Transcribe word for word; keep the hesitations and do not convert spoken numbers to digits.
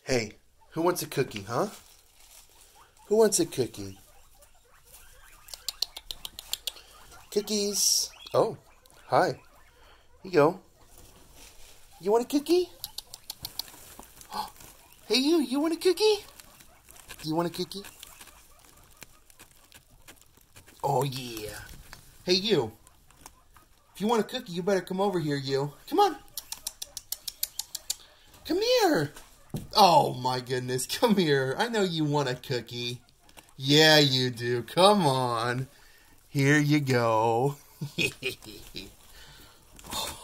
Hey, who wants a cookie, huh? Who wants a cookie? Cookies. Oh, hi. Here you go. You want a cookie? Hey, you. You want a cookie? You want a cookie? Oh, yeah. Hey, you. If you want a cookie, you better come over here, you. Come on. Come here. Oh, my goodness. Come here. I know you want a cookie. Yeah, you do. Come on. Here you go.